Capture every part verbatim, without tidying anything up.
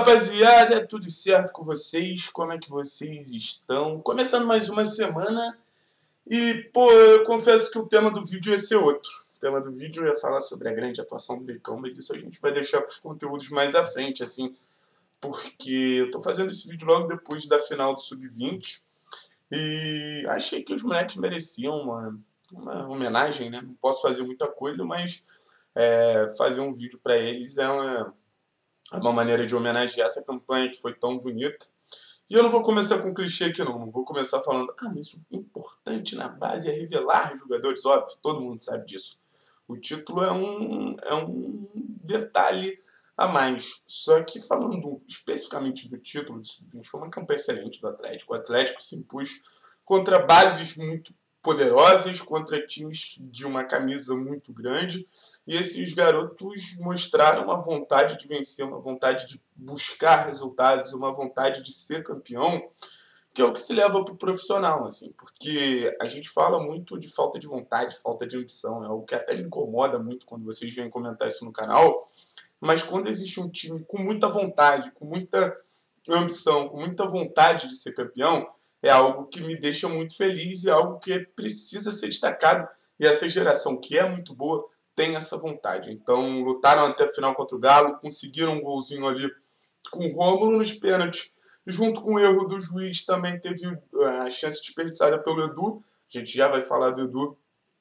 rapaziada, tudo certo com vocês? Como é que vocês estão? Começando mais uma semana e, pô, eu confesso que o tema do vídeo ia ser outro. O tema do vídeo ia falar sobre a grande atuação do Becão, mas isso a gente vai deixar para os conteúdos mais à frente, assim, porque eu tô fazendo esse vídeo logo depois da final do sub vinte e achei que os moleques mereciam uma, uma homenagem, né? Não posso fazer muita coisa, mas é, fazer um vídeo para eles é uma... É uma maneira de homenagear essa campanha que foi tão bonita. E eu não vou começar com clichê aqui não. Não vou começar falando, ah, mas o importante na base é revelar jogadores. Óbvio, todo mundo sabe disso. O título é um, é um detalhe a mais. Só que falando especificamente do título do sub vinte, foi uma campanha excelente do Atlético. O Atlético se impôs contra bases muito poderosas, contra times de uma camisa muito grande. E esses garotos mostraram uma vontade de vencer, uma vontade de buscar resultados, uma vontade de ser campeão, que é o que se leva para o profissional, assim, porque a gente fala muito de falta de vontade, falta de ambição, é algo que até me incomoda muito quando vocês vêm comentar isso no canal, mas quando existe um time com muita vontade, com muita ambição, com muita vontade de ser campeão, é algo que me deixa muito feliz e é algo que precisa ser destacado, e essa geração que é muito boa, tem essa vontade. Então, lutaram até a final contra o Galo, conseguiram um golzinho ali com o Rômulo nos pênaltis. Junto com o erro do juiz, também teve a chance desperdiçada pelo Edu. A gente já vai falar do Edu.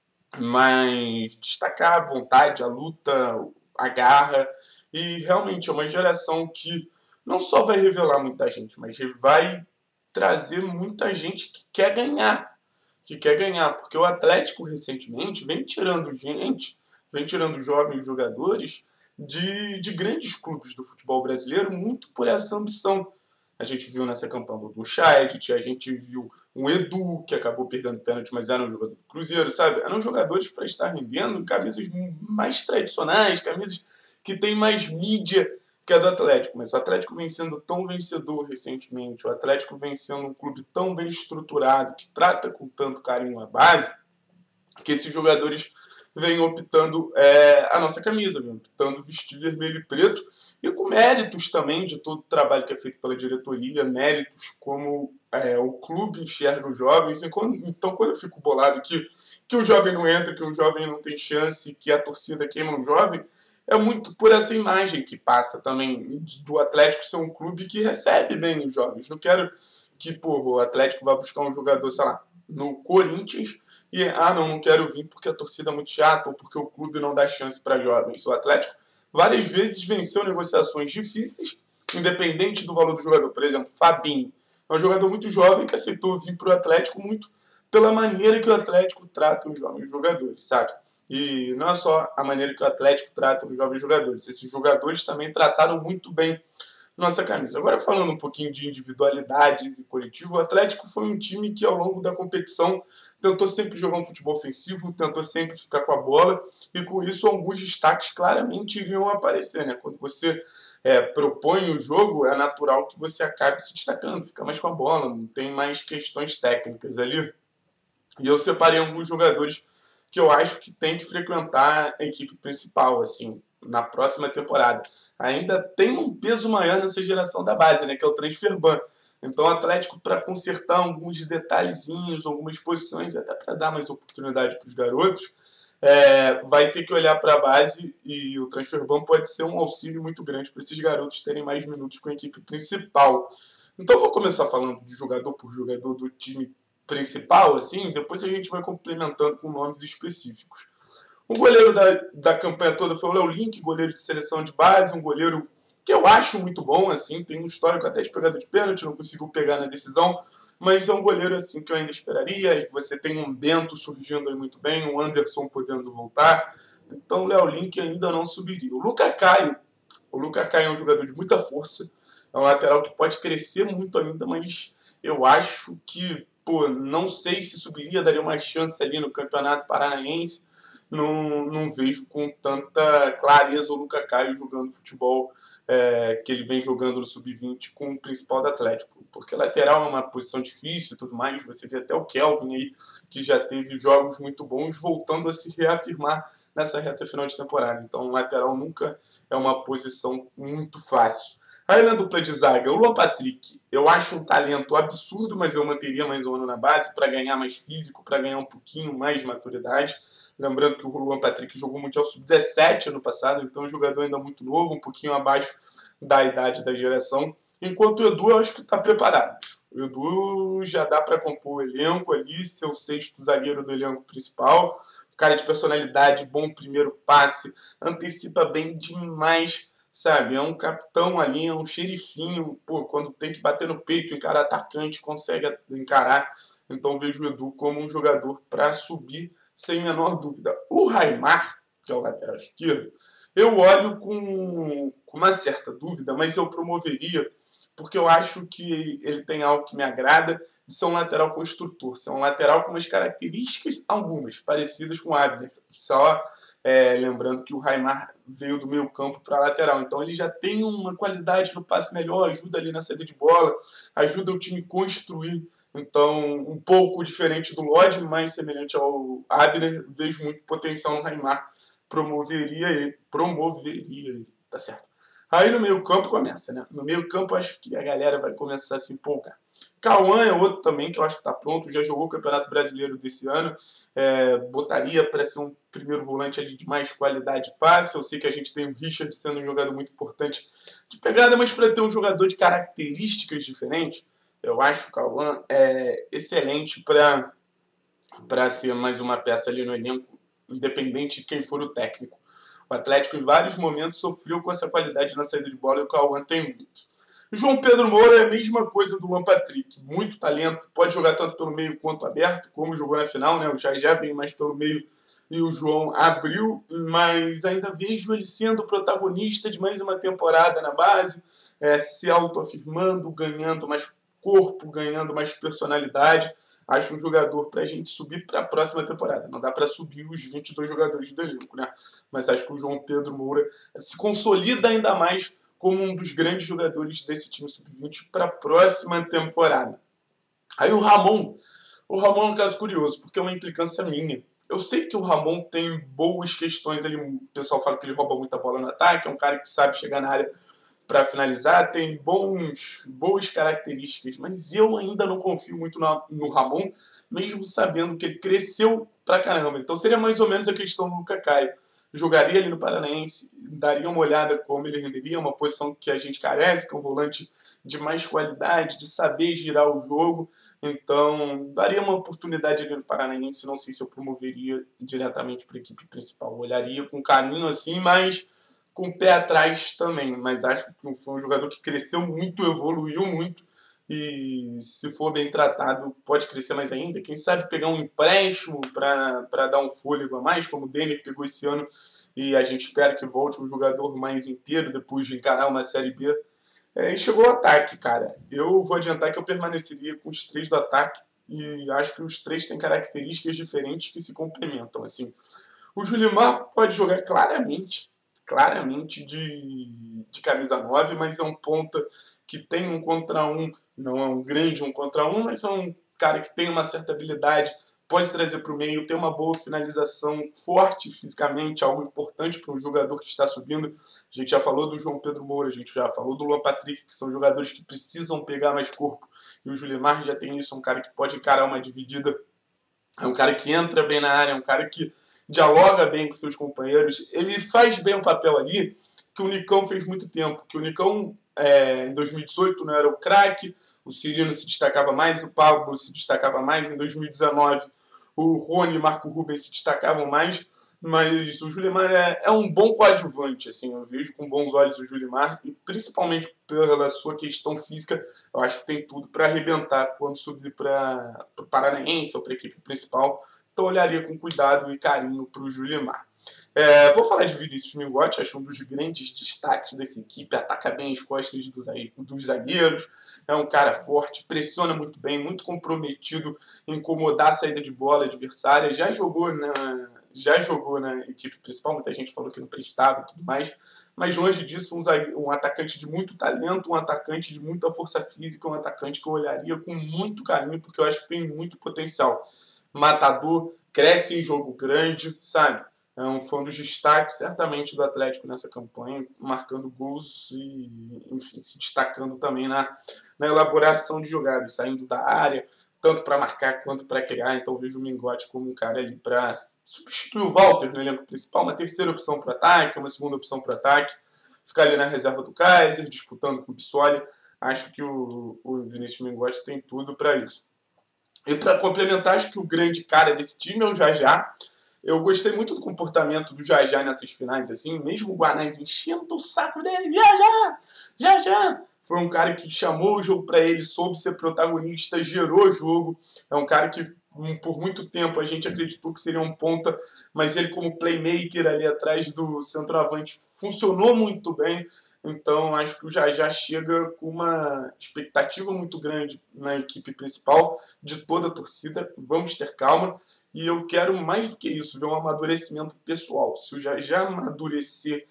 Mas destacar a vontade, a luta, a garra. E realmente é uma geração que não só vai revelar muita gente, mas vai trazer muita gente que quer ganhar. Que quer ganhar. Porque o Atlético, recentemente, vem tirando gente... vem tirando jovens jogadores de, de grandes clubes do futebol brasileiro muito por essa ambição. A gente viu nessa campanha do Chayet, a gente viu um Edu, que acabou perdendo pênalti, mas era um jogador do Cruzeiro, sabe? Eram jogadores para estar rendendo em camisas mais tradicionais, camisas que têm mais mídia que a do Atlético. Mas o Atlético vem sendo tão vencedor recentemente, o Atlético vem sendo um clube tão bem estruturado, que trata com tanto carinho a base, que esses jogadores vem optando é, a nossa camisa, vem optando vestir vermelho e preto, e com méritos também de todo o trabalho que é feito pela diretoria, méritos como é, o clube enxerga os jovens. Então, quando eu fico bolado que, que o jovem não entra, que o jovem não tem chance, que a torcida queima um jovem, é muito por essa imagem que passa também do Atlético ser um clube que recebe bem os jovens. Não quero que pô, o Atlético vá buscar um jogador, sei lá, no Corinthians, e, ah, não, não quero vir porque a torcida é muito chata ou porque o clube não dá chance para jovens. O Atlético várias vezes venceu negociações difíceis, independente do valor do jogador. Por exemplo, Fabinho é um jogador muito jovem que aceitou vir para o Atlético muito pela maneira que o Atlético trata os jovens jogadores, sabe? E não é só a maneira que o Atlético trata os jovens jogadores. Esses jogadores também trataram muito bem nossa camisa. Agora, falando um pouquinho de individualidades e coletivo, o Atlético foi um time que, ao longo da competição, tentou sempre jogar um futebol ofensivo, tentou sempre ficar com a bola, e com isso alguns destaques claramente iriam aparecer, né? Quando você é, propõe o jogo, é natural que você acabe se destacando, fica mais com a bola, não tem mais questões técnicas ali. E eu separei alguns jogadores que eu acho que tem que frequentar a equipe principal, assim, na próxima temporada. Ainda tem um peso maior nessa geração da base, né, que é o transfer ban. Então o Atlético, para consertar alguns detalhezinhos, algumas posições, até para dar mais oportunidade para os garotos, é, vai ter que olhar para a base, e o transfer ban pode ser um auxílio muito grande para esses garotos terem mais minutos com a equipe principal. Então eu vou começar falando de jogador por jogador do time principal, assim, depois a gente vai complementando com nomes específicos. O goleiro da, da campanha toda foi o Léo Link, goleiro de seleção de base, um goleiro que eu acho muito bom, assim, tem um histórico até de pegada de pênalti, não conseguiu pegar na decisão, mas é um goleiro assim que eu ainda esperaria. Você tem um Bento surgindo aí muito bem, um Anderson podendo voltar, então o Léo Link ainda não subiria. O Lucas Caio, o Lucas Caio é um jogador de muita força, é um lateral que pode crescer muito ainda, mas eu acho que, pô, não sei se subiria, daria uma chance ali no Campeonato Paranaense. Não, não vejo com tanta clareza o Lucas Caio jogando futebol é, que ele vem jogando no sub vinte com o principal do Atlético, porque lateral é uma posição difícil e tudo mais. Você vê até o Kelvin aí, que já teve jogos muito bons, voltando a se reafirmar nessa reta final de temporada. Então, lateral nunca é uma posição muito fácil. Aí na dupla de zaga, o Luan Patrick, eu acho um talento absurdo, mas eu manteria mais um ano na base para ganhar mais físico, para ganhar um pouquinho mais de maturidade. Lembrando que o Luan Patrick jogou Mundial sub dezessete ano passado, então é um jogador ainda muito novo, um pouquinho abaixo da idade da geração. Enquanto o Edu, eu acho que está preparado. O Edu já dá para compor o elenco ali, ser o sexto zagueiro do elenco principal. Cara de personalidade, bom primeiro passe, antecipa bem demais, sabe? É um capitão ali, é um xerifinho. Pô, quando tem que bater no peito, encarar atacante, consegue encarar. Então vejo o Edu como um jogador para subir, sem menor dúvida. O Raimar, que é o lateral esquerdo, eu olho com, com uma certa dúvida, mas eu promoveria, porque eu acho que ele tem algo que me agrada, de ser um lateral construtor, ser um lateral com umas características, algumas, parecidas com o Abner. Só é, lembrando que o Raimar veio do meio campo para a lateral, então ele já tem uma qualidade no passe melhor, ajuda ali na saída de bola, ajuda o time a construir. Então, um pouco diferente do Lodge, mais semelhante ao Abner, vejo muito potencial no Raimar, promoveria ele, promoveria ele, tá certo. Aí no meio campo começa, né? No meio campo acho que a galera vai começar a se empolgar. Cauã é outro também que eu acho que está pronto, já jogou o Campeonato Brasileiro desse ano, é, botaria para ser um primeiro volante ali de mais qualidade de passe. Eu sei que a gente tem o Richard sendo um jogador muito importante de pegada, mas para ter um jogador de características diferentes, eu acho que o Cauã é excelente para para ser mais uma peça ali no elenco, independente de quem for o técnico. O Atlético, em vários momentos, sofreu com essa qualidade na saída de bola e o Cauã tem muito. João Pedro Moura é a mesma coisa do Luan Patrick. Muito talento, pode jogar tanto pelo meio quanto aberto, como jogou na final, né? O Jajá veio mais pelo meio e o João abriu, mas ainda vejo ele sendo protagonista de mais uma temporada na base, é, se autoafirmando, ganhando mais corpo, ganhando mais personalidade. Acho um jogador para a gente subir para a próxima temporada. Não dá para subir os vinte e dois jogadores do elenco, né? Mas acho que o João Pedro Moura se consolida ainda mais como um dos grandes jogadores desse time sub vinte para a próxima temporada. Aí o Ramon. O Ramon é um caso curioso, porque é uma implicância minha. Eu sei que o Ramon tem boas questões ali. O pessoal fala que ele rouba muita bola no ataque, é um cara que sabe chegar na área para finalizar, tem bons, boas características, mas eu ainda não confio muito no, no Ramon, mesmo sabendo que ele cresceu pra caramba. Então seria mais ou menos a questão do Cacaio. Jogaria ali no Paranaense, daria uma olhada como ele renderia, uma posição que a gente carece, que é um volante de mais qualidade, de saber girar o jogo. Então, daria uma oportunidade ali no Paranaense, não sei se eu promoveria diretamente para a equipe principal. Eu olharia com carinho assim, mas com o pé atrás também, mas acho que foi um jogador que cresceu muito, evoluiu muito, e se for bem tratado, pode crescer mais ainda. Quem sabe pegar um empréstimo para dar um fôlego a mais, como o Denner pegou esse ano, e a gente espera que volte um jogador mais inteiro depois de encarar uma Série B. É, e chegou o ataque, cara. Eu vou adiantar que eu permaneceria com os três do ataque, e acho que os três têm características diferentes que se complementam. Assim, o Julimar pode jogar claramente, claramente de, de camisa nove, mas é um ponta que tem um contra um, não é um grande um contra um, mas é um cara que tem uma certa habilidade, pode trazer para o meio, tem uma boa finalização, forte fisicamente, algo importante para um jogador que está subindo. A gente já falou do João Pedro Moura, a gente já falou do Luan Patrick, que são jogadores que precisam pegar mais corpo, e o Julimar já tem isso, é um cara que pode encarar uma dividida, é um cara que entra bem na área, é um cara que dialoga bem com seus companheiros, ele faz bem o papel ali que o Nicão fez muito tempo, que o Nicão é, em dois mil e dezoito não era o craque, o Cirino se destacava mais, o Pablo se destacava mais, em dois mil e dezenove o Rony e o Marco Rubens se destacavam mais, mas o Julimar é, é um bom coadjuvante, assim, eu vejo com bons olhos o Julimar, e principalmente pela sua questão física, eu acho que tem tudo para arrebentar quando subir para o Paranaense ou para a equipe principal. Então olharia com cuidado e carinho para o Julimar. É, vou falar de Vinícius Mingotti, acho um dos grandes destaques dessa equipe, ataca bem as costas dos, dos zagueiros, é um cara forte, pressiona muito bem, muito comprometido em incomodar a saída de bola adversária, já jogou na, já jogou na equipe principal, muita gente falou que não prestava e tudo mais, mas longe disso, um, zagueiro, um atacante de muito talento, um atacante de muita força física, um atacante que eu olharia com muito carinho, porque eu acho que tem muito potencial. Matador, cresce em jogo grande, sabe? É um, foi um dos destaques, certamente, do Atlético nessa campanha, marcando gols e, enfim, se destacando também na, na elaboração de jogadas, saindo da área, tanto para marcar quanto para criar. Então vejo o Mingote como um cara ali para substituir o Walter no elenco principal, uma terceira opção para o ataque, uma segunda opção para o ataque, ficar ali na reserva do Kaiser, disputando com o Pissoli. Acho que o, o Vinícius Mingote tem tudo para isso. E para complementar, acho que o grande cara desse time é o Jajá. Eu gostei muito do comportamento do Jajá nessas finais, assim, mesmo o Guanais enchendo o saco dele, Jajá, Jajá. Foi um cara que chamou o jogo para ele, soube ser protagonista, gerou o jogo. É um cara que por muito tempo a gente acreditou que seria um ponta, mas ele como playmaker ali atrás do centroavante funcionou muito bem. Então acho que o Jajá chega com uma expectativa muito grande na equipe principal de toda a torcida. Vamos ter calma. E eu quero mais do que isso, ver um amadurecimento pessoal. Se o Jajá amadurecer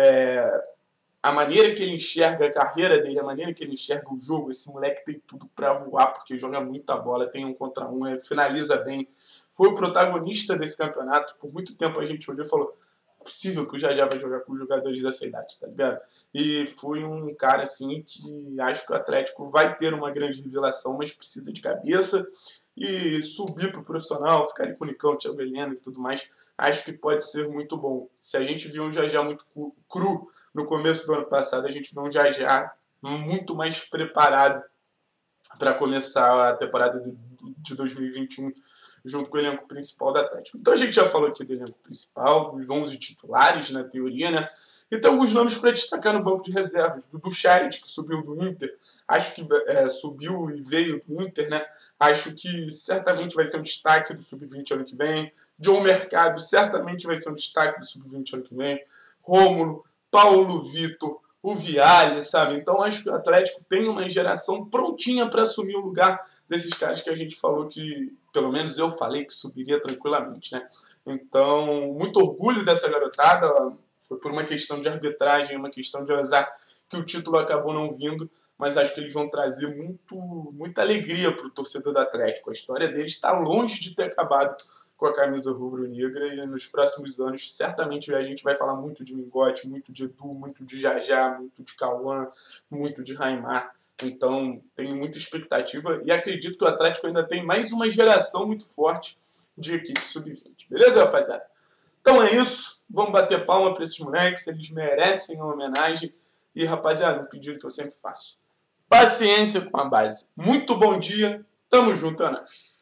é, a maneira que ele enxerga a carreira dele, a maneira que ele enxerga o jogo, esse moleque tem tudo para voar, porque joga muita bola, tem um contra um, é, finaliza bem. Foi o protagonista desse campeonato. Por muito tempo a gente olhou e falou: é possível que o Jajá vai jogar com os jogadores dessa idade, tá ligado? E foi um cara assim que acho que o Atlético vai ter uma grande revelação, mas precisa de cabeça. E subir para o profissional, ficar ali com o Nicão, Thiago Heleno e tudo mais, acho que pode ser muito bom. Se a gente viu um Jajá muito cru no começo do ano passado, a gente viu um Jajá muito mais preparado para começar a temporada de dois mil e vinte e um junto com o elenco principal da Atlético. Então a gente já falou aqui do elenco principal, dos onze titulares, na teoria, né? E tem alguns nomes para destacar no banco de reservas. Dudu Charit, que subiu do Inter, acho que é, subiu e veio do Inter, né? Acho que certamente vai ser um destaque do sub vinte ano que vem. John Mercado certamente vai ser um destaque do sub vinte ano que vem. Rômulo, Paulo Vitor, o Vialli, sabe? Então acho que o Atlético tem uma geração prontinha para assumir o lugar desses caras que a gente falou que, pelo menos eu falei que subiria tranquilamente, né? Então, muito orgulho dessa garotada. Foi por uma questão de arbitragem, uma questão de azar que o título acabou não vindo, mas acho que eles vão trazer muito, muita alegria para o torcedor do Atlético. A história deles está longe de ter acabado com a camisa rubro-negra e nos próximos anos certamente a gente vai falar muito de Mingote, muito de Edu, muito de Jajá, muito de Cauã, muito de Raimar. Então tenho muita expectativa e acredito que o Atlético ainda tem mais uma geração muito forte de equipe sub vinte. Beleza, rapaziada? Então é isso. Vamos bater palma para esses moleques. Eles merecem a homenagem. E, rapaziada, um pedido que eu sempre faço: paciência com a base. Muito bom dia. Tamo junto, é nóis.